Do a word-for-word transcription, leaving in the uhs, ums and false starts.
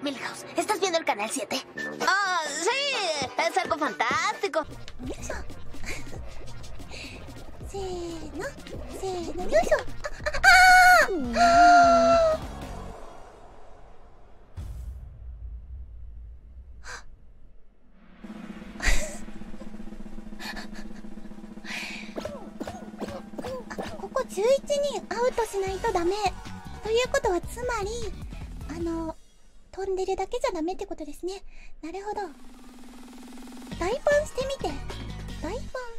Milhouse. ¿Estás viendo el canal siete? Ah, sí. Es algo fantástico. Yoいしょせーのせーのよいしょあああここじゅういちにんアウトしないとダメということはつまりあの飛んでるだけじゃダメってことですね。なるほど。大ファンしてみて。大ファン